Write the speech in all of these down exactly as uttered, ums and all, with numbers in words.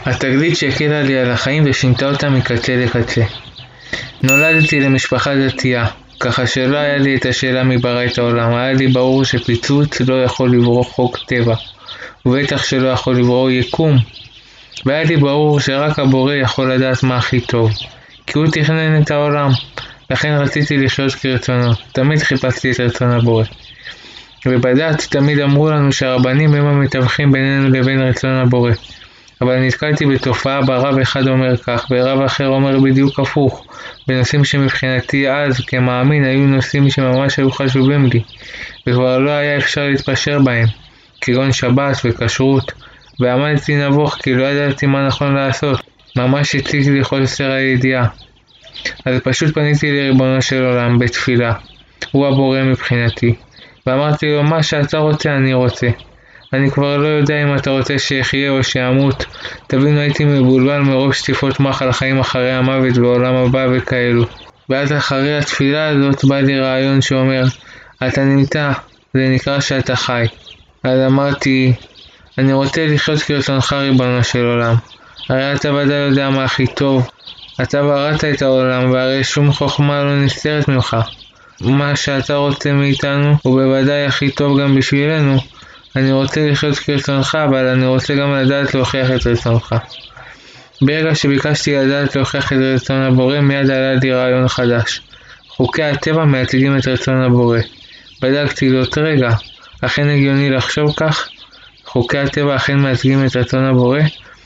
התגלית שהקלה לי על החיים ושינתה אותה מקצה לקצה. נולדתי למשפחה דתייה, ככה שלא היה לי את השאלה מי ברא את העולם. היה לי ברור שפיצוץ לא יכול לברוא חוק טבע, ובטח שלא יכול לברוא יקום. והיה לי ברור שרק הבורא יכול לדעת מה הכי טוב, כי הוא תכנן את העולם. לכן רציתי לחיות כרצונו, תמיד חיפשתי את רצון הבורא. ובדת תמיד אמרו לנו שהרבנים הם המתווכים בינינו לבין רצון הבורא. אבל נתקלתי בתופעה בה רב אחד אומר כך, ורב אחר אומר בדיוק הפוך, בנושאים שמבחינתי אז כמאמין היו נושאים שממש היו חשובים לי, וכבר לא היה אפשר להתפשר בהם, כגון שבת וכשרות, ועמדתי נבוך כי לא ידעתי מה נכון לעשות, ממש הציג לי חוסר הידיעה. אז פשוט פניתי לריבונו של עולם בתפילה, הוא הבורא מבחינתי, ואמרתי לו, מה שאתה רוצה אני רוצה. אני כבר לא יודע אם אתה רוצה שיחיה או שימות. תבינו, הייתי מבולבל מרוב שטיפות מח על החיים אחרי המוות בעולם הבא וכאלו. ואז אחרי התפילה הזאת בא לי רעיון שאומר, אתה נמצא, זה נקרא שאתה חי. אז אמרתי, אני רוצה לחיות כרצונך ריבונו של עולם. הרי אתה ודאי יודע מה הכי טוב. אתה בראת את העולם, והרי שום חוכמה לא נסתרת ממך. מה שאתה רוצה מאיתנו הוא בוודאי הכי טוב גם בשבילנו. אני רוצה לחיות כרצונך, אבל אני רוצה גם לדעת להוכיח את רצונך. ברגע שביקשתי לדעת להוכיח את רצון הבורא, מיד עלה לי רעיון חדש. חוקי הטבע מייצגים את רצון הבורא. בדקתי זאת רגע, אכן הגיוני לחשוב כך? חוקי הטבע אכן מייצגים את רצון הבורא?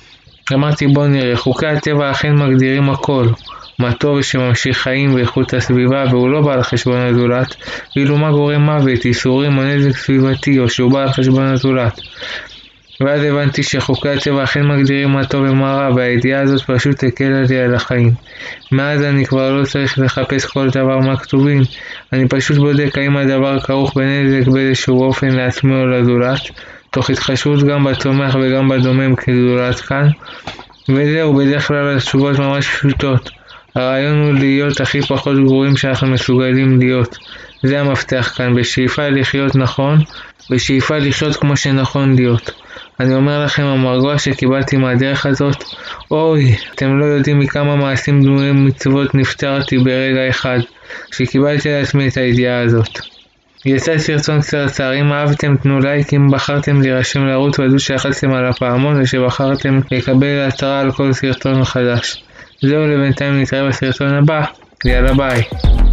אמרתי בוא נראה, חוקי הטבע אכן מגדירים הכל. מה טוב שממשיך חיים ואיכות הסביבה והוא לא בא על חשבון הזולת, ואילו מה גורם מוות, איסורים או נזק סביבתי או שהוא בא על חשבון הזולת. ואז הבנתי שחוקי הטבע אכן מגדירים מה טוב ומה רע, והידיעה הזאת פשוט הקלה לי על החיים. מאז אני כבר לא צריך לחפש כל דבר מהכתובים, אני פשוט בודק האם הדבר כרוך בנזק באיזשהו אופן לעצמי או לזולת, תוך התחשבות גם בצומח וגם בדומם כזולת כאן, וזהו, בדרך כלל התשובות ממש פשוטות. הרעיון הוא להיות הכי פחות גרועים שאנחנו מסוגלים להיות. זה המפתח כאן, בשאיפה לחיות נכון, בשאיפה לחיות כמו שנכון להיות. אני אומר לכם, המרגוע שקיבלתי מהדרך הזאת, אוי, אתם לא יודעים מכמה מעשים דמויי מצוות נפטרתי ברגע אחד, שקיבלתי לעצמי את הידיעה הזאת. יצא סרטון קצרצר, אם אהבתם תנו לייק, אם בחרתם להירשם לערוץ ודאו שלחצתם על הפעמון ושבחרתם לקבל התראה על כל סרטון חדש. זהו, לבינתיים נתראה בסרטון הבא, יאללה ביי.